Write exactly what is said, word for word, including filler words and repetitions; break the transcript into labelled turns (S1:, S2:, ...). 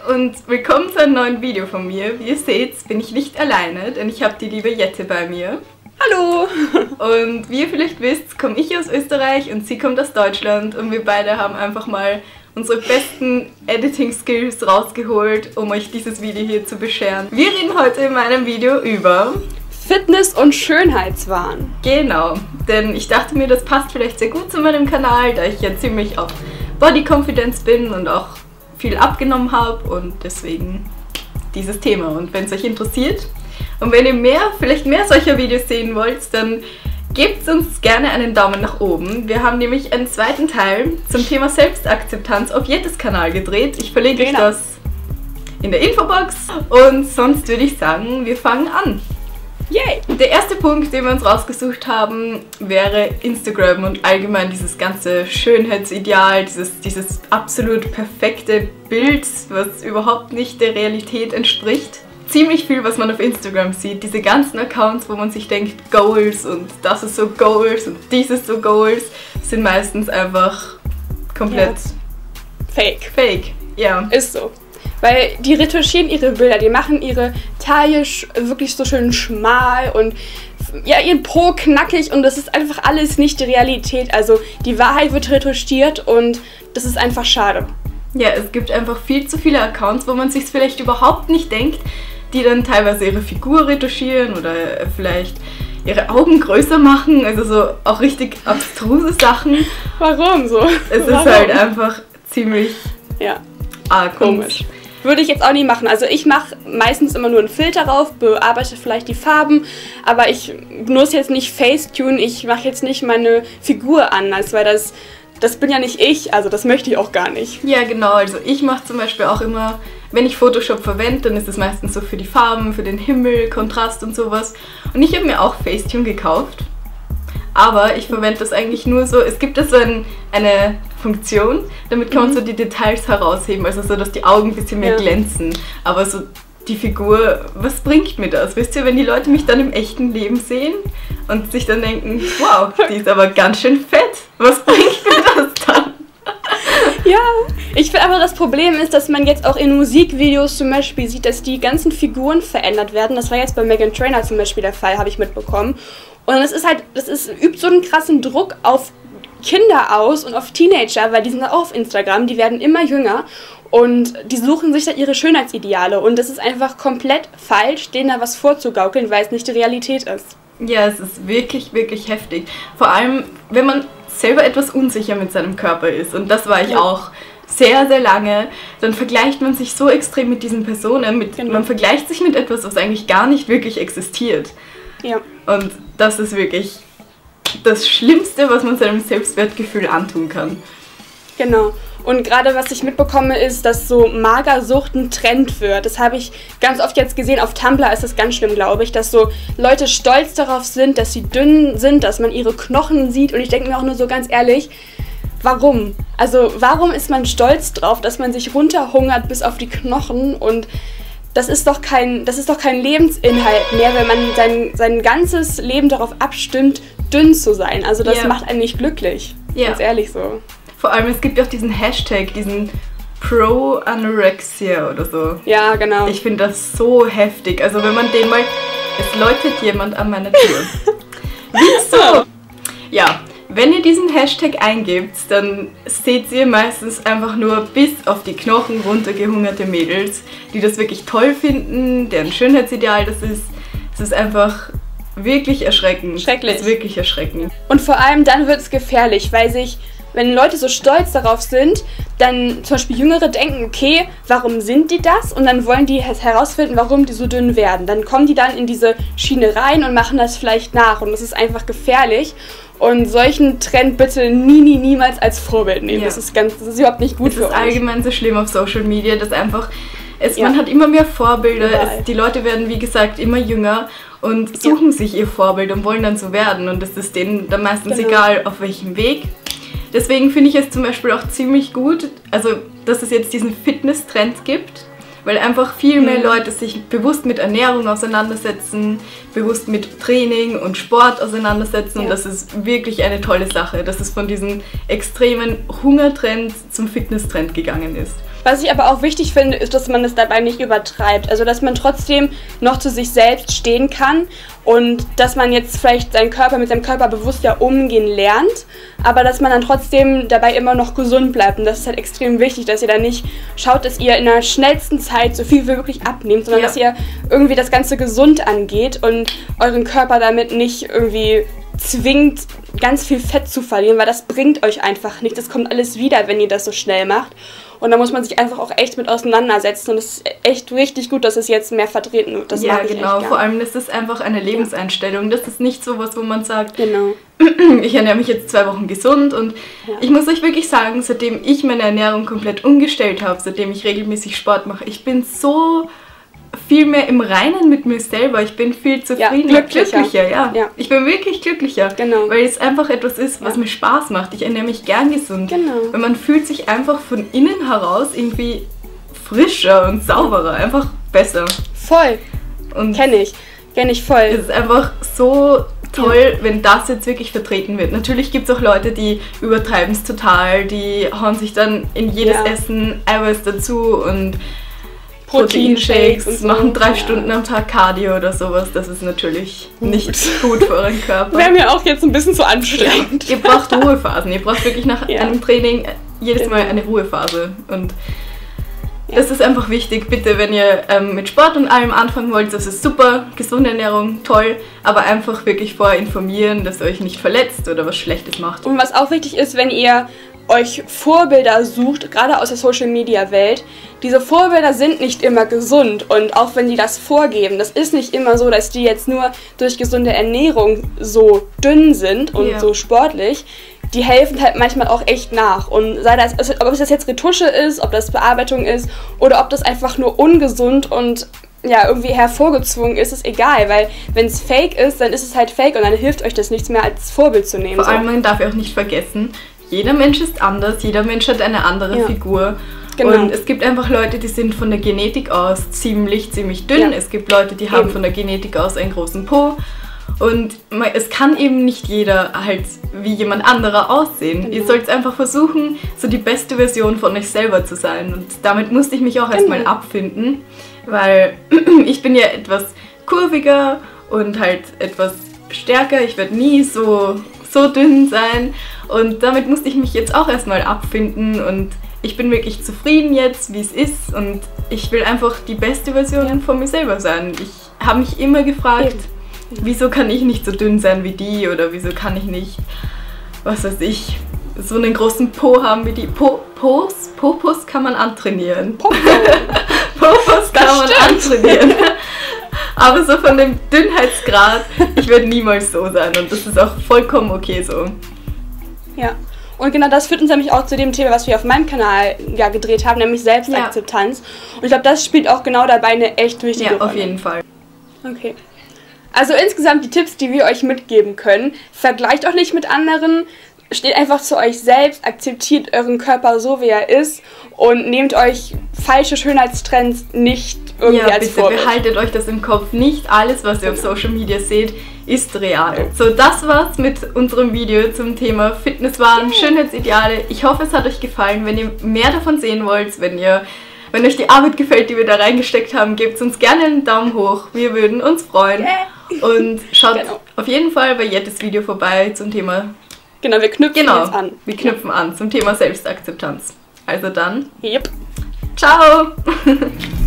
S1: und willkommen zu einem neuen Video von mir. Wie ihr seht, bin ich nicht alleine, denn ich habe die liebe Jette bei mir.
S2: Hallo!
S1: Und wie ihr vielleicht wisst, komme ich aus Österreich und sie kommt aus Deutschland und wir beide haben einfach mal unsere besten Editing-Skills rausgeholt, um euch dieses Video hier zu bescheren. Wir reden heute in meinem Video über
S2: Fitness- und Schönheitswahn.
S1: Genau, denn ich dachte mir, das passt vielleicht sehr gut zu meinem Kanal, da ich ja ziemlich auf Body Confidence bin und auch viel abgenommen habe und deswegen dieses Thema. Und wenn es euch interessiert und wenn ihr mehr, vielleicht mehr solcher Videos sehen wollt, dann gebt uns gerne einen Daumen nach oben. Wir haben nämlich einen zweiten Teil zum Thema Selbstakzeptanz auf Jettes Kanal gedreht. Ich verlinke euch das in der Infobox und sonst würde ich sagen, wir fangen an.
S2: Yay!
S1: Der erste Punkt, den wir uns rausgesucht haben, wäre Instagram und allgemein dieses ganze Schönheitsideal, dieses, dieses absolut perfekte Bild, was überhaupt nicht der Realität entspricht. Ziemlich viel, was man auf Instagram sieht, diese ganzen Accounts, wo man sich denkt, Goals und das ist so Goals und dies ist so Goals, sind meistens einfach komplett
S2: ja. Fake.
S1: Fake, ja.
S2: Ist so. Weil die retuschieren ihre Bilder, die machen ihre Taille wirklich so schön schmal und ja, ihren Po knackig und das ist einfach alles nicht die Realität. Also die Wahrheit wird retuschiert und das ist einfach schade.
S1: Ja, es gibt einfach viel zu viele Accounts, wo man sich vielleicht überhaupt nicht denkt, die dann teilweise ihre Figur retuschieren oder vielleicht ihre Augen größer machen, also so auch richtig abstruse Sachen.
S2: Warum so?
S1: Es
S2: Warum?
S1: ist halt einfach ziemlich
S2: ja.
S1: arg
S2: komisch. Würde ich jetzt auch nicht machen. Also ich mache meistens immer nur einen Filter drauf, bearbeite vielleicht die Farben, aber ich benutze jetzt nicht Facetune, ich mache jetzt nicht meine Figur anders, weil das, das bin ja nicht ich, also das möchte ich auch gar nicht.
S1: Ja genau, also ich mache zum Beispiel auch immer, wenn ich Photoshop verwende, dann ist es meistens so für die Farben, für den Himmel, Kontrast und sowas. Und ich habe mir auch Facetune gekauft. Aber ich verwende das eigentlich nur so, es gibt da so ein, eine Funktion, damit kann man mhm. so die Details herausheben, also so, dass die Augen ein bisschen mehr ja. glänzen. Aber so die Figur, was bringt mir das? Wisst ihr, wenn die Leute mich dann im echten Leben sehen und sich dann denken, wow, die ist aber ganz schön fett, was bringt mir das dann?
S2: Ja, ich finde aber das Problem ist, dass man jetzt auch in Musikvideos zum Beispiel sieht, dass die ganzen Figuren verändert werden. Das war jetzt bei Meghan Trainor zum Beispiel der Fall, habe ich mitbekommen. Und das ist halt, das ist, übt so einen krassen Druck auf Kinder aus und auf Teenager, weil die sind auch auf Instagram, die werden immer jünger und die suchen sich da ihre Schönheitsideale und das ist einfach komplett falsch, denen da was vorzugaukeln, weil es nicht die Realität ist.
S1: Ja, es ist wirklich, wirklich heftig. Vor allem, wenn man selber etwas unsicher mit seinem Körper ist und das war ich ja. auch sehr, sehr lange, dann vergleicht man sich so extrem mit diesen Personen, mit, genau. man vergleicht sich mit etwas, was eigentlich gar nicht wirklich existiert.
S2: Ja.
S1: Und das ist wirklich das Schlimmste, was man seinem Selbstwertgefühl antun kann.
S2: Genau. Und gerade was ich mitbekomme, ist, dass so Magersucht ein Trend wird. Das habe ich ganz oft jetzt gesehen. Auf Tumblr ist das ganz schlimm, glaube ich, dass so Leute stolz darauf sind, dass sie dünn sind, dass man ihre Knochen sieht. Und ich denke mir auch nur so ganz ehrlich, warum? Also warum ist man stolz drauf, dass man sich runterhungert bis auf die Knochen und Das ist doch kein, das ist doch kein Lebensinhalt mehr, wenn man sein, sein ganzes Leben darauf abstimmt, dünn zu sein. Also das yeah. macht einen nicht glücklich. Yeah. Ganz ehrlich so.
S1: Vor allem, es gibt ja auch diesen Hashtag, diesen Pro-Anorexia oder so.
S2: Ja, genau.
S1: Ich finde das so heftig. Also wenn man den mal... Es läutet jemand an meiner Tür. Wieso? Ja. Wenn ihr diesen Hashtag eingebt, dann seht ihr meistens einfach nur bis auf die Knochen runtergehungerte Mädels, die das wirklich toll finden, deren Schönheitsideal das ist. Es ist einfach wirklich erschreckend.
S2: Schrecklich.
S1: Es ist wirklich erschreckend.
S2: Und vor allem dann wird es gefährlich, weil sich, wenn Leute so stolz darauf sind, dann zum Beispiel Jüngere denken, okay, warum sind die das? Und dann wollen die herausfinden, warum die so dünn werden. Dann kommen die dann in diese Schiene rein und machen das vielleicht nach. Und das ist einfach gefährlich. Und solchen Trend bitte nie, nie, niemals als Vorbild nehmen. Ja. Das ist ganz, das ist überhaupt nicht gut
S1: es
S2: für euch.
S1: Es ist allgemein so schlimm auf Social Media, dass einfach, es,
S2: ja.
S1: man hat immer mehr Vorbilder, es, die Leute werden wie gesagt immer jünger und suchen ja. sich ihr Vorbild und wollen dann so werden und es ist denen dann meistens genau. egal, auf welchem Weg. Deswegen finde ich es zum Beispiel auch ziemlich gut, also dass es jetzt diesen Fitness-Trend gibt, weil einfach viel mehr mhm. Leute sich bewusst mit Ernährung auseinandersetzen, bewusst mit Training und Sport auseinandersetzen ja. und das ist wirklich eine tolle Sache, dass es von diesem extremen Hungertrend zum Fitnesstrend gegangen ist.
S2: Was ich aber auch wichtig finde, ist, dass man es dabei nicht übertreibt. Also, dass man trotzdem noch zu sich selbst stehen kann und dass man jetzt vielleicht seinen Körper mit seinem Körper bewusster umgehen lernt, aber dass man dann trotzdem dabei immer noch gesund bleibt. Und das ist halt extrem wichtig, dass ihr dann nicht schaut, dass ihr in der schnellsten Zeit so viel wie möglich abnehmt, sondern ja. dass ihr irgendwie das Ganze gesund angeht und euren Körper damit nicht irgendwie zwingt, ganz viel Fett zu verlieren, weil das bringt euch einfach nichts. Das kommt alles wieder, wenn ihr das so schnell macht. Und da muss man sich einfach auch echt mit auseinandersetzen. Und es ist echt richtig gut, dass es jetzt mehr vertreten wird. Das
S1: ja,
S2: mag ich
S1: genau.
S2: echt
S1: Vor allem ist es einfach eine Lebenseinstellung. Das ist nicht so was, wo man sagt,
S2: genau.
S1: ich ernähre mich jetzt zwei Wochen gesund. Und
S2: ja.
S1: ich muss euch wirklich sagen, seitdem ich meine Ernährung komplett umgestellt habe, seitdem ich regelmäßig Sport mache, ich bin so viel mehr im Reinen mit mir selber. Ich bin viel zufriedener,
S2: ja, glücklicher.
S1: glücklicher. Ja.
S2: Ja.
S1: Ich bin wirklich glücklicher,
S2: genau.
S1: weil es einfach etwas ist, was
S2: ja.
S1: mir Spaß macht. Ich ernähre mich gern gesund.
S2: Genau.
S1: Weil man fühlt sich einfach von innen heraus irgendwie frischer und sauberer, einfach besser.
S2: Voll.
S1: Und
S2: Kenn ich. Kenn ich voll.
S1: Es ist einfach so toll, ja. wenn das jetzt wirklich vertreten wird. Natürlich gibt es auch Leute, die übertreiben es total, die hauen sich dann in jedes
S2: ja.
S1: Essen Eiweiß dazu und
S2: Proteinshakes
S1: und
S2: so.
S1: machen drei
S2: ja.
S1: Stunden am Tag Cardio oder sowas. Das ist natürlich nicht gut für euren Körper.
S2: Wäre mir auch jetzt ein bisschen zu anstrengend.
S1: Ja, ihr braucht Ruhephasen. Ihr braucht wirklich nach
S2: ja.
S1: einem Training jedes
S2: genau.
S1: Mal eine Ruhephase. Und
S2: ja.
S1: das ist einfach wichtig. Bitte, wenn ihr ähm, mit Sport und allem anfangen wollt, das ist super. Gesunde Ernährung, toll. Aber einfach wirklich vorher informieren, dass ihr euch nicht verletzt oder was Schlechtes macht.
S2: Und was auch wichtig ist, wenn ihr euch Vorbilder sucht, gerade aus der Social-Media-Welt, diese Vorbilder sind nicht immer gesund und auch wenn die das vorgeben, das ist nicht immer so, dass die jetzt nur durch gesunde Ernährung so dünn sind und
S1: ja.
S2: so sportlich, die helfen halt manchmal auch echt nach und sei das, ob das jetzt Retusche ist, ob das Bearbeitung ist oder ob das einfach nur ungesund und ja, irgendwie hervorgezwungen ist, ist egal, weil wenn es fake ist, dann ist es halt fake und dann hilft euch das nichts mehr als Vorbild zu nehmen.
S1: Vor allem,
S2: so.
S1: man darf ja auch nicht vergessen, jeder Mensch ist anders, jeder Mensch hat eine andere
S2: ja.
S1: Figur.
S2: Genau.
S1: Und es gibt einfach Leute, die sind von der Genetik aus ziemlich, ziemlich dünn.
S2: Ja.
S1: Es gibt Leute, die haben
S2: eben.
S1: von der Genetik aus einen großen Po. Und man, es kann eben nicht jeder halt wie jemand anderer aussehen.
S2: Genau.
S1: Ihr sollt einfach versuchen, so die beste Version von euch selber zu sein. Und damit musste ich mich auch
S2: genau.
S1: erstmal abfinden, weil ich bin ja etwas kurviger und halt etwas stärker. Ich werde nie so, so dünn sein. Und damit musste ich mich jetzt auch erstmal abfinden und ich bin wirklich zufrieden jetzt, wie es ist und ich will einfach die beste Version ja. von mir selber sein. Ich habe mich immer gefragt, Eben. wieso kann ich nicht so dünn sein wie die oder wieso kann ich nicht, was weiß ich, so einen großen Po haben wie die. Po, Pos? Popos kann man antrainieren.
S2: Popo.
S1: Popos kann man
S2: stimmt.
S1: antrainieren. Aber so von dem Dünnheitsgrad, ich werde niemals so sein und das ist auch vollkommen okay so.
S2: Ja, und genau das führt uns nämlich auch zu dem Thema, was wir auf meinem Kanal ja gedreht haben, nämlich Selbstakzeptanz. Ja. Und ich glaube, das spielt auch genau dabei eine echt wichtige Rolle.
S1: Ja, auf jeden Fall.
S2: Okay. Also insgesamt die Tipps, die wir euch mitgeben können. Vergleicht auch nicht mit anderen, steht einfach zu euch selbst, akzeptiert euren Körper so, wie er ist und nehmt euch falsche Schönheitstrends nicht irgendwie
S1: ja,
S2: als
S1: bitte
S2: Vorbild.
S1: behaltet euch das im Kopf. Nicht alles, was ihr auf Social Media seht, ist real. So, das war's mit unserem Video zum Thema Fitnesswahn, yeah. Schönheitsideale. Ich hoffe, es hat euch gefallen. Wenn ihr mehr davon sehen wollt, wenn ihr wenn euch die Arbeit gefällt, die wir da reingesteckt haben, gebt uns gerne einen Daumen hoch. Wir würden uns freuen. Yeah. Und schaut genau. auf jeden Fall bei Jettes Video vorbei zum Thema.
S2: Genau, wir knüpfen
S1: genau,
S2: jetzt an.
S1: Wir knüpfen ja. an zum Thema Selbstakzeptanz. Also dann.
S2: Yep.
S1: Ciao!